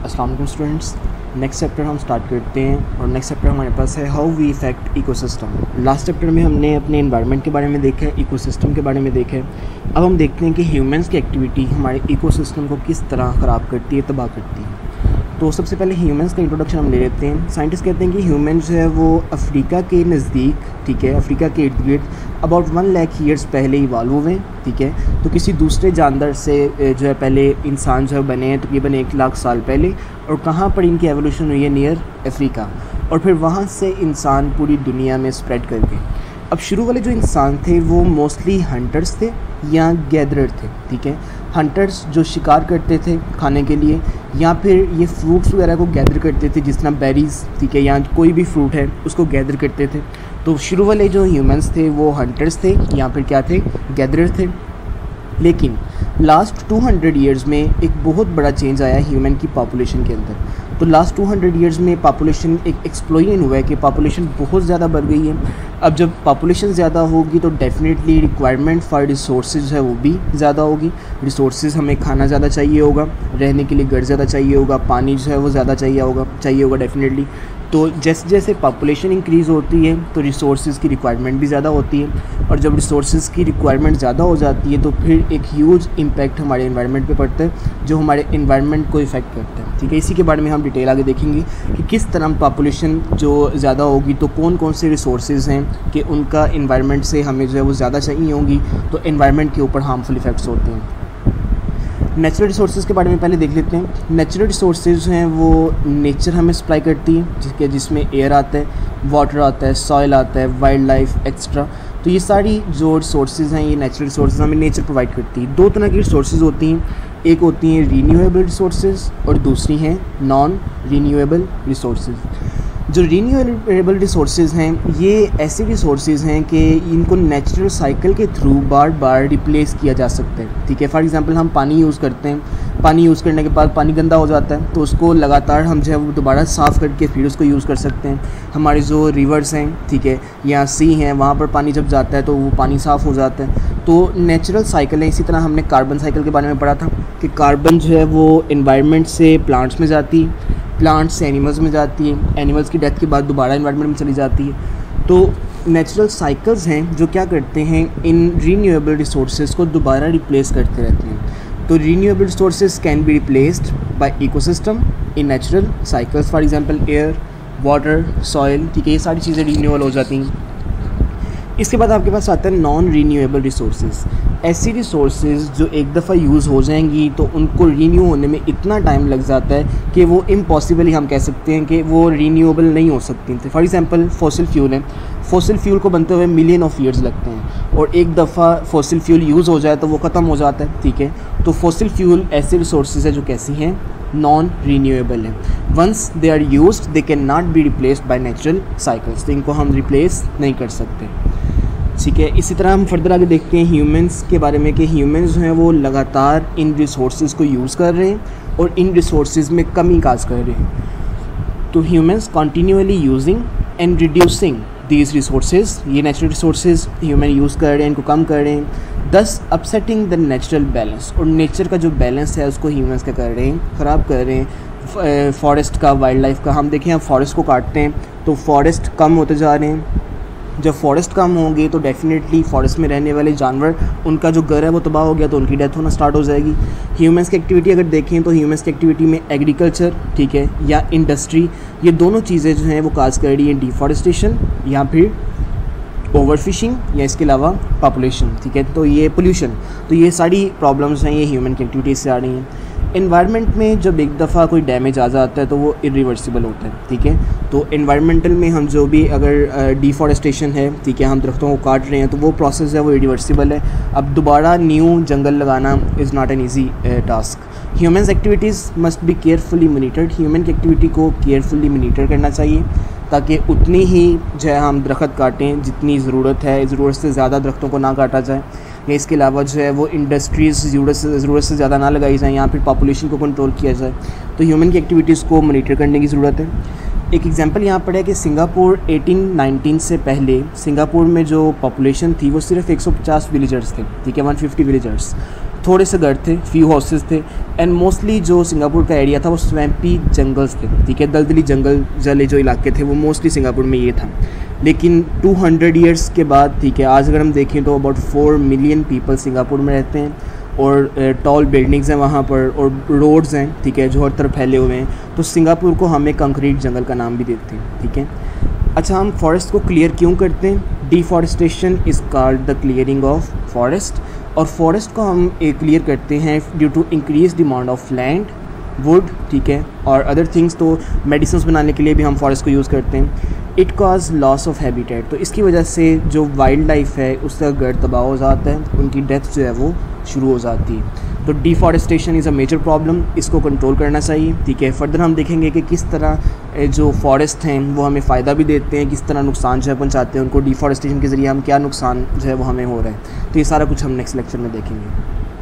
अस्सलाम वालेकुम students. Next chapter हम स्टार्ट करते हैं और नेक्स्ट चैप्टर हमारे पास है how we affect ecosystem. Last chapter में हमने अपने एनवायरनमेंट के बारे में देखा है, इकोसिस्टम के बारे में देखा है। अब हम देखते हैं कि ह्यूमंस की एक्टिविटी हमारे इकोसिस्टम को किस तरह ख़राब करती है, तबाह करती है। तो सबसे पहले ह्यूमंस का इंट्रोडक्शन हम ले लेते हैं। साइंटिस्ट कहते हैं कि ह्यूमन जो है वो अफ्रीका के नज़दीक, ठीक है, अफ्रीका के इर्द गिर्द अबाउट 1 लाख ईयर्स पहले इवाल्व हुए हैं, ठीक है। तो किसी दूसरे जानवर से जो है पहले इंसान जो है बने हैं तकरीबन 1 लाख साल पहले। और कहाँ पर इनकी एवोल्यूशन हुई है? Near Africa. और फिर वहाँ से इंसान पूरी दुनिया में स्प्रेड कर गए। अब शुरू वाले जो इंसान थे वो मोस्टली हंटर्स थे या गैदरर थे, ठीक है। हंटर्स जो शिकार करते थे खाने के लिए, या फिर ये फ्रूट्स वगैरह को गैदर करते थे, जिस तरह बेरीज़, ठीक है, या कोई भी फ्रूट है उसको गैदर करते थे। तो शुरू वाले जो ह्यूमंस थे वो हंटर्स थे या फिर क्या थे? गैदरर थे। लेकिन लास्ट 200 ईयर्स में एक बहुत बड़ा चेंज आया ह्यूमन की पॉपुलेशन के अंदर। तो लास्ट 200 ईयर्स में पॉपुलेशन एक एक्सप्लोजन हुआ है कि पॉपुलेशन बहुत ज़्यादा बढ़ गई है। अब जब पॉपुलेशन ज़्यादा होगी तो डेफिनेटली रिक्वायरमेंट फॉर रिसोर्सेज है वो भी ज़्यादा होगी। रिसोर्सेज हमें खाना ज़्यादा चाहिए होगा, रहने के लिए घर ज़्यादा चाहिए होगा, पानी जो है वो ज़्यादा चाहिए होगा डेफिनेटली। तो जैसे जैसे पॉपुलेशन इंक्रीज़ होती है तो रिसोर्सेज की रिक्वायरमेंट भी ज़्यादा होती है। और जब रिसोर्सेज की रिक्वायरमेंट ज़्यादा हो जाती है तो फिर एक ह्यूज इम्पैक्ट हमारे एनवायरनमेंट पे पड़ता है, जो हमारे एनवायरनमेंट को इफ़ेक्ट करता है, ठीक है। इसी के बारे में हम डिटेल आगे देखेंगे कि किस तरह पॉपुलेशन जो ज़्यादा होगी तो कौन कौन से रिसोर्सेज हैं कि उनका एनवायरनमेंट से हमें जो है वो ज़्यादा चाहिए होंगी, तो एनवायरनमेंट के ऊपर हार्मफुल इफ़ेक्ट्स होते हैं। नेचुरल रिसोर्सेज के बारे में पहले देख लेते हैं। नेचुरल रिसोर्सेज हैं वो नेचर हमें सप्लाई करती है, जिसमें एयर आता है, वाटर आता है, सॉइल आता है, वाइल्ड लाइफ एक्स्ट्रा। तो ये सारी जो रिसोर्सेज हैं, ये नेचुरल रिसोर्सेज हमें नेचर प्रोवाइड करती है। 2 तरह की रिसोर्सेज होती हैं, एक होती हैं रीन्यूएबल रिसोर्सेज और दूसरी हैं नॉन रीन्यूएबल रिसोर्सेज। जो रीन्यूएबल रिसोर्सेज हैं ये ऐसे रिसोर्सेज हैं कि इनको नेचुरल साइकिल के थ्रू बार बार रिप्लेस किया जा सकता है, ठीक है। फॉर एग्जांपल हम पानी यूज़ करते हैं, पानी यूज़ करने के बाद पानी गंदा हो जाता है तो उसको लगातार हम जो है वो दोबारा साफ़ करके फिर उसको यूज़ कर सकते हैं। हमारे जो रिवर्स हैं, ठीक है, या सी हैं, वहाँ पर पानी जब जाता है तो वो पानी साफ़ हो जाता है। तो नेचुरल साइकिल है। इसी तरह हमने कार्बन साइकिल के बारे में पढ़ा था कि कार्बन जो है वो एनवायरनमेंट से प्लांट्स में जाती है, प्लांट्स से एनिमल्स में जाती है, एनिमल्स की डेथ के बाद दोबारा एनवायरनमेंट में चली जाती है। तो नेचुरल साइकिल्स हैं जो क्या करते हैं, इन रीन्यूएबल रिसोर्सेज को दोबारा रिप्लेस करते रहते हैं। तो renewable resources can be replaced by ecosystem in natural cycles, for example air, water, soil, ठीक है, ये सारी चीज़ें रीन्यूएबल हो जाती हैं। इसके बाद आपके पास आता है नॉन रीन्यूएबल रिसोर्सेज। ऐसी रिसोर्सेज जो एक दफ़ा यूज़ हो जाएंगी तो उनको रीन्यू होने में इतना टाइम लग जाता है कि वो इम्पॉसिबल ही हम कह सकते हैं कि वो रीन्यूएबल नहीं हो सकती थी। फॉर एग्जांपल फॉसिल फ्यूल है, फॉसिल फ्यूल को बनते हुए मिलियन ऑफ ईयर्स लगते हैं और एक दफ़ा फॉसिल फ्यूल यूज़ हो जाए तो वो ख़त्म हो जाता है, ठीक है। तो फॉसिल फ्यूल ऐसे रिसोर्सेज है जो कैसी हैं? नॉन रीन्यूएबल है। Once they are used they can not be replaced by natural cycles, तो इनको हम रिप्लेस नहीं कर सकते, ठीक है। इसी तरह हम फर्दर आगे देखते हैं ह्यूमंस के बारे में कि ह्यूमंस जो हैं वो लगातार इन रिसोर्सेज को यूज़ कर रहे हैं और इन रिसोर्सेज में कमी काज कर रहे हैं। तो humans continuously using and reducing these resources, ये नेचुरल रिसोर्सेज ह्यूमन यूज़ कर रहे हैं, इनको कम कर रहे हैं, thus upsetting the natural balance. और नेचर का जो बैलेंस है उसको ह्यूमंस क्या कर रहे हैं? ख़राब कर रहे हैं। फॉरेस्ट का, वाइल्ड लाइफ का, हम देखें हम फॉरेस्ट को काटते हैं तो फॉरेस्ट कम होते जा रहे हैं। जब फॉरेस्ट कम होंगे तो डेफिनेटली फॉरेस्ट में रहने वाले जानवर, उनका जो घर है वो तबाह हो गया तो उनकी डेथ होना स्टार्ट हो जाएगी। ह्यूमंस की एक्टिविटी अगर देखें तो ह्यूमंस की एक्टिविटी में एग्रीकल्चर, ठीक है, या इंडस्ट्री, ये दोनों चीज़ें जो हैं वो काज कर रही हैं डिफॉरेस्टेशन या फिर ओवरफिशिंग या इसके अलावा पॉपुलेशन, ठीक है। तो ये पोल्यूशन, तो ये सारी प्रॉब्लम्स हैं ये ह्यूमन की एक्टिविटीज़ से आ रही हैं। एनवायरनमेंट में जब एक दफ़ा कोई डैमेज आ जाता है तो वो इरिवर्सिबल होता है, ठीक है। तो एनवायरमेंटल में हम जो भी अगर डिफॉरेस्टेशन है, ठीक है, हम दरख्तों को काट रहे हैं तो वो प्रोसेस है वो इरिवर्सिबल है। अब दोबारा न्यू जंगल लगाना is not an easy task. Humans activities must be carefully monitored. Human की एक्टिविटी को केयरफुली मोनिटर करना चाहिए ताकि उतनी ही जो है हम दरख्त काटें जितनी ज़रूरत है, ज़रूरत से ज़्यादा दरख्तों को ना काटा जाए, या इसके अलावा जो है वो इंडस्ट्रीज़ ज़रूरत से ज़्यादा ना लगाई जाए, या फिर पॉपुलेशन को कंट्रोल किया जाए। तो ह्यूमन की एक्टिविटीज़ को मॉनिटर करने की ज़रूरत है। एक एग्जांपल यहाँ पर है कि सिंगापुर 1819 से पहले सिंगापुर में जो पॉपुलेशन थी वो सिर्फ 150 विलेजर्स थे, ठीक है, 150 विलेजर्स। थोड़े से घर थे, फ्यू हाउसेस थे, एंड मोस्टली जो सिंगापुर का एरिया था वो स्वैम्पी जंगल्स थे, ठीक है, दलदली जंगल जले जो इलाके थे वो मोस्टली सिंगापुर में ये था। लेकिन 200 ईयर्स के बाद, ठीक है, आज अगर हम देखें तो अबाउट 4 मिलियन पीपल सिंगापुर में रहते हैं, और टॉल बिल्डिंग्स हैं वहाँ पर, और रोड्स हैं, ठीक है, जो हर तरफ फैले हुए हैं। तो सिंगापुर को हम एक कंक्रीट जंगल का नाम भी देते हैं, ठीक है। अच्छा, हम फॉरेस्ट को क्लियर क्यों करते हैं? Deforestation is called the clearing of forest, और फॉरेस्ट को हम क्लियर करते हैं due to increase demand of land, wood, ठीक है, और अदर थिंग्स। तो मेडिसिन बनाने के लिए भी हम फॉरेस्ट को यूज़ करते हैं। It cause loss of habitat, तो इसकी वजह से जो वाइल्ड लाइफ है उसका घर तबाह हो जाता है, उनकी डेथ जो है वो शुरू हो जाती है। तो deforestation is a major problem, इसको कंट्रोल करना चाहिए, ठीक है। फर्दर हम देखेंगे कि किस तरह जो फॉरेस्ट हैं वो हमें फ़ायदा भी देते हैं, किस तरह नुकसान जो है पहुँचाते हैं उनको, डिफॉरेस्टेशन के ज़रिए हम क्या नुकसान जो है वो हमें हो रहा है। तो ये सारा कुछ हम नेक्स्ट लेक्चर में देखेंगे।